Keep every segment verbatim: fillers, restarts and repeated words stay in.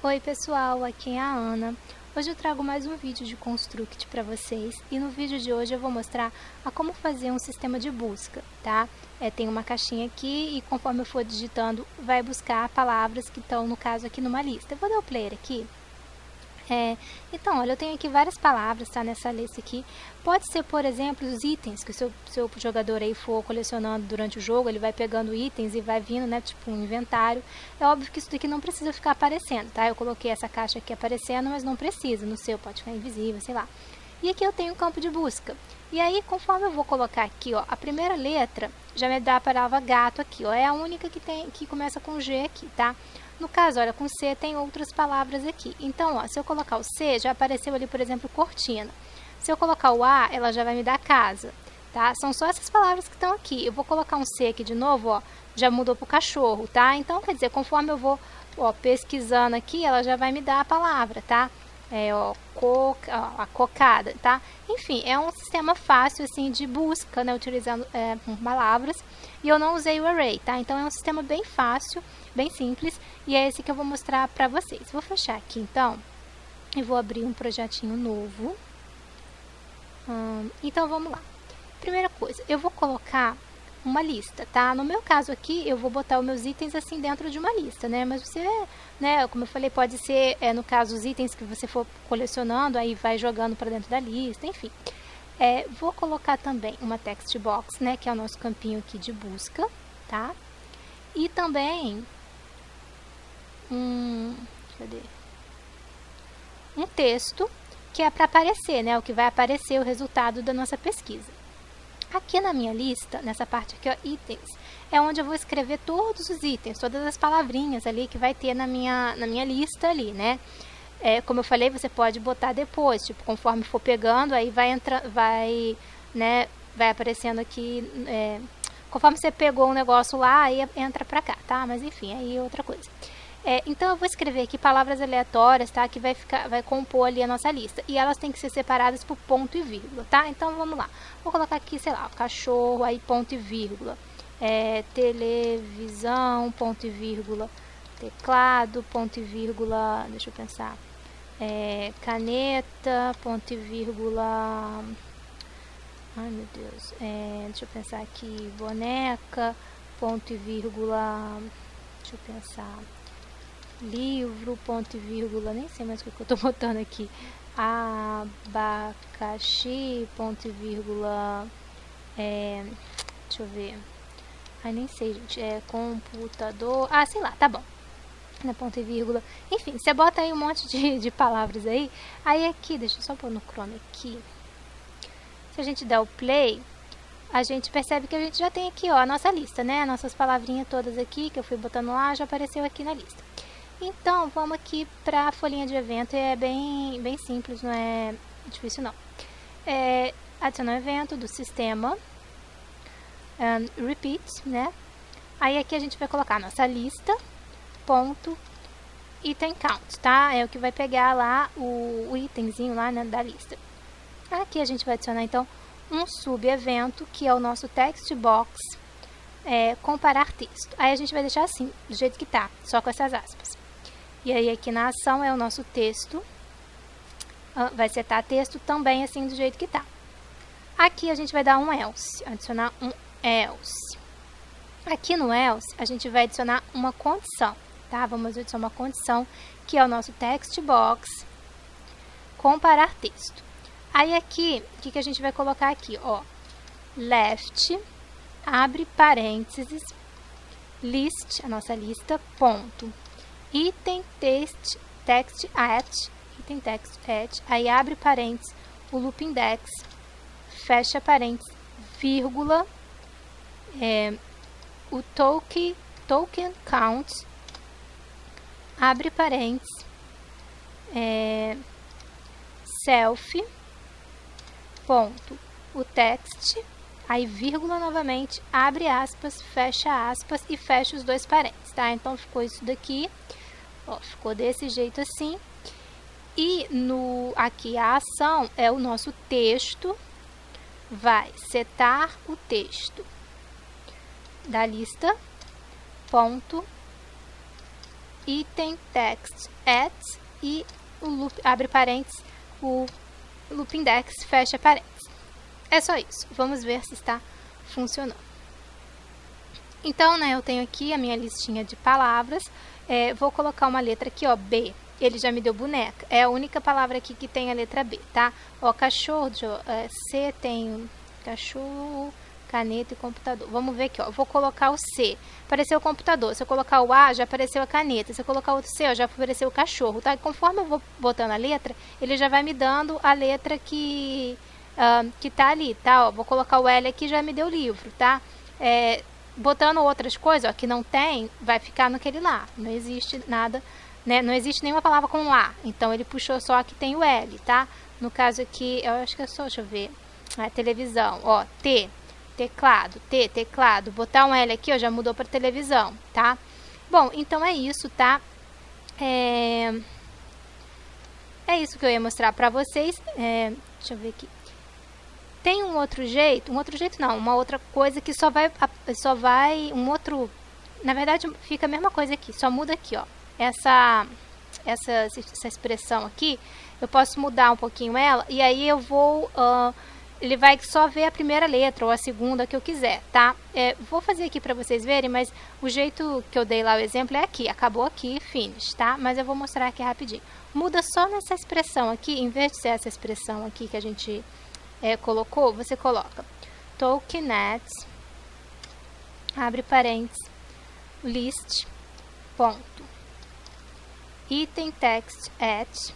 Oi pessoal, aqui é a Ana. Hoje eu trago mais um vídeo de Construct para vocês e no vídeo de hoje eu vou mostrar a como fazer um sistema de busca, tá? É, tem uma caixinha aqui e conforme eu for digitando vai buscar palavras que estão, no caso, aqui numa lista. Eu vou dar o player aqui. É, então, olha, eu tenho aqui várias palavras, tá, nessa lista aqui. Pode ser, por exemplo, os itens, que o seu, seu jogador aí for colecionando durante o jogo, ele vai pegando itens e vai vindo, né, tipo um inventário. É óbvio que isso daqui não precisa ficar aparecendo, tá? Eu coloquei essa caixa aqui aparecendo, mas não precisa, no seu pode ficar invisível, sei lá. E aqui eu tenho um campo de busca. E aí, conforme eu vou colocar aqui, ó, a primeira letra já me dá a palavra gato aqui, ó, é a única que, tem, que começa com G aqui, tá? No caso, olha, com C tem outras palavras aqui. Então, ó, se eu colocar o C, já apareceu ali, por exemplo, cortina. Se eu colocar o A, ela já vai me dar casa, tá? São só essas palavras que estão aqui. Eu vou colocar um C aqui de novo, ó, já mudou para o cachorro, tá? Então, quer dizer, conforme eu vou, ó, pesquisando aqui, ela já vai me dar a palavra, tá? É, ó, coca, ó, a cocada, tá? Enfim, é um sistema fácil, assim, de busca, né, utilizando é, palavras. E eu não usei o array, tá? Então, é um sistema bem fácil, bem simples, e é esse que eu vou mostrar pra vocês. Vou fechar aqui, então, e vou abrir um projetinho novo. Hum, então, vamos lá. Primeira coisa, eu vou colocar uma lista, tá? No meu caso aqui, eu vou botar os meus itens assim dentro de uma lista, né? Mas você, né, como eu falei, pode ser, é, no caso, os itens que você for colecionando, aí vai jogando para dentro da lista, enfim. É, vou colocar também uma text box, né, que é o nosso campinho aqui de busca, tá? E também um, cadê? um texto que é para aparecer, né, o que vai aparecer o resultado da nossa pesquisa. Aqui na minha lista, nessa parte aqui, ó, itens, é onde eu vou escrever todos os itens, todas as palavrinhas ali que vai ter na minha, na minha lista ali, né? É, como eu falei, você pode botar depois, tipo, conforme for pegando, aí vai entrar, vai, né, vai aparecendo aqui, é, conforme você pegou um negócio lá, aí entra pra cá, tá? Mas enfim, aí é outra coisa. É, então eu vou escrever aqui palavras aleatórias, tá? Que vai ficar, vai compor ali a nossa lista. E elas têm que ser separadas por ponto e vírgula, tá? Então vamos lá. Vou colocar aqui, sei lá, cachorro, aí ponto e vírgula. É, televisão, ponto e vírgula. Teclado, ponto e vírgula. Deixa eu pensar. É, caneta, ponto e vírgula. Ai meu Deus. É, deixa eu pensar aqui. Boneca, ponto e vírgula. Deixa eu pensar. Livro, ponto e vírgula, nem sei mais o que eu tô botando aqui. Abacaxi, ponto e vírgula. É, deixa eu ver. Ai, nem sei, gente. É computador. Ah, sei lá, tá bom. Né, ponto e vírgula. Enfim, você bota aí um monte de, de palavras aí. Aí aqui, deixa eu só pôr no Chrome aqui. Se a gente der o play, a gente percebe que a gente já tem aqui, ó, a nossa lista, né? Nossas palavrinhas todas aqui que eu fui botando lá, já apareceu aqui na lista. Então, vamos aqui para a folhinha de evento, é bem, bem simples, não é difícil não. É, adicionar um evento do sistema, um, repeat, né? Aí aqui a gente vai colocar a nossa lista, ponto, item count, tá? É o que vai pegar lá o, o itemzinho lá, né, da lista. Aqui a gente vai adicionar, então, um sub-evento, que é o nosso text box, é, comparar texto. Aí a gente vai deixar assim, do jeito que tá, só com essas aspas. E aí aqui na ação é o nosso texto, vai setar texto também assim do jeito que tá. Aqui a gente vai dar um else, adicionar um else. Aqui no else a gente vai adicionar uma condição, tá? Vamos adicionar uma condição que é o nosso text box, comparar texto. Aí aqui, o que, que a gente vai colocar aqui, ó? Left, abre parênteses, list, a nossa lista, ponto. Item text, text at, item text at, aí abre parênteses, o loop index, fecha parênteses, vírgula, é, o token, token count, abre parênteses, é, self, ponto, o text, aí vírgula novamente, abre aspas, fecha aspas e fecha os dois parênteses, tá? Então ficou isso daqui. Ó, ficou desse jeito assim. E no, aqui a ação é o nosso texto. Vai setar o texto da lista, ponto, item text at e o loop, abre parênteses, o loop index, fecha parênteses. É só isso. Vamos ver se está funcionando. Então, né, eu tenho aqui a minha listinha de palavras. É, vou colocar uma letra aqui, ó, B. Ele já me deu boneca. É a única palavra aqui que tem a letra B, tá? Ó, cachorro, é, C tem cachorro, caneta e computador. Vamos ver aqui, ó. Vou colocar o C. Apareceu o computador. Se eu colocar o A, já apareceu a caneta. Se eu colocar o C, ó, já apareceu o cachorro, tá? E conforme eu vou botando a letra, ele já vai me dando a letra que, uh, que tá ali, tá? Ó, vou colocar o L aqui, já me deu o livro, tá? É, botando outras coisas, ó, que não tem, vai ficar naquele lá. Não existe nada, né? Não existe nenhuma palavra com A. Então, ele puxou só a que tem o L, tá? No caso aqui, eu acho que é só, deixa eu ver. É, televisão, ó, T. Teclado, T, teclado, botar um L aqui, ó, já mudou para televisão, tá? Bom, então é isso, tá? É, é isso que eu ia mostrar para vocês. É, deixa eu ver aqui. Tem um outro jeito, um outro jeito não, uma outra coisa que só vai, só vai, um outro, na verdade fica a mesma coisa aqui, só muda aqui, ó. Essa, essa, essa expressão aqui, eu posso mudar um pouquinho ela, e aí eu vou... Uh, ele vai só ver a primeira letra ou a segunda que eu quiser, tá? É, vou fazer aqui para vocês verem, mas o jeito que eu dei lá o exemplo é aqui. Acabou aqui, finish, tá? Mas eu vou mostrar aqui rapidinho. Muda só nessa expressão aqui, em vez de ser essa expressão aqui que a gente é, colocou, você coloca Tokenet, abre parênteses, list, ponto, item text at,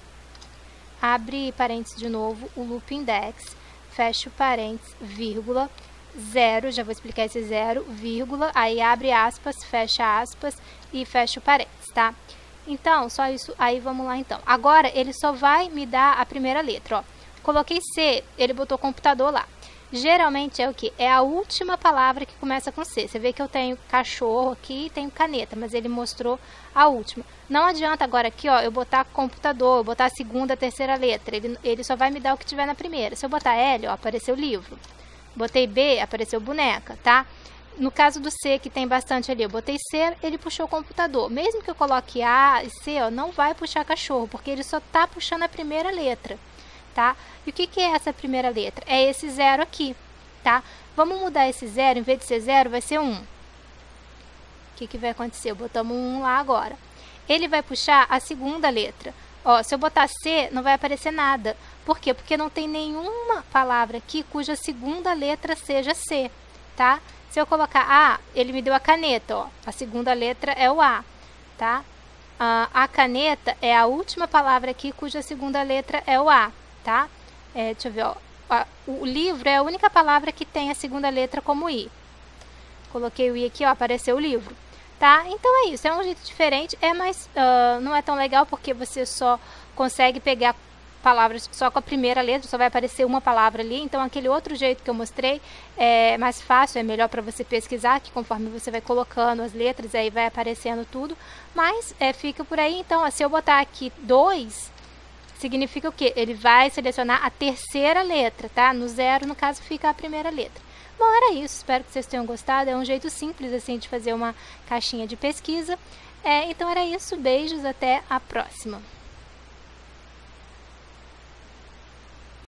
abre parênteses de novo, o loop index, fecha o parênteses, vírgula, zero, já vou explicar esse zero, vírgula, aí abre aspas, fecha aspas e fecha o parênteses, tá? Então, só isso, aí vamos lá então. Agora, ele só vai me dar a primeira letra, ó. Coloquei C, ele botou computador lá. Geralmente é o que? É a última palavra que começa com C. Você vê que eu tenho cachorro aqui e tenho caneta, mas ele mostrou a última. Não adianta agora aqui, ó, eu botar computador, eu botar a segunda, a terceira letra. Ele, ele só vai me dar o que tiver na primeira. Se eu botar L, ó, apareceu livro. Botei B, apareceu boneca, tá? No caso do C, que tem bastante ali, eu botei C, ele puxou computador. Mesmo que eu coloque A e C, ó, não vai puxar cachorro, porque ele só tá puxando a primeira letra. Tá? E o que, que é essa primeira letra? É esse zero aqui, tá? Vamos mudar esse zero, em vez de ser zero, vai ser um. O que, que vai acontecer? Botamos um lá agora. Ele vai puxar a segunda letra. Ó, se eu botar C, não vai aparecer nada. Por quê? Porque não tem nenhuma palavra aqui cuja segunda letra seja C, tá? Se eu colocar A, ele me deu a caneta, ó. A segunda letra é o A, tá? Ah, a caneta é a última palavra aqui cuja segunda letra é o A. Tá? É, deixa eu ver, ó. O livro é a única palavra que tem a segunda letra como I. Coloquei o I aqui, ó, apareceu o livro. Tá? Então é isso, é um jeito diferente, é mais, uh, não é tão legal porque você só consegue pegar palavras só com a primeira letra, só vai aparecer uma palavra ali. Então aquele outro jeito que eu mostrei é mais fácil, é melhor para você pesquisar, que conforme você vai colocando as letras, aí vai aparecendo tudo. Mas é, fica por aí, então, ó, se eu botar aqui dois... significa o quê? Ele vai selecionar a terceira letra, tá? No zero, no caso, fica a primeira letra. Bom, era isso. Espero que vocês tenham gostado. É um jeito simples, assim, de fazer uma caixinha de pesquisa. É, então, era isso. Beijos. Até a próxima.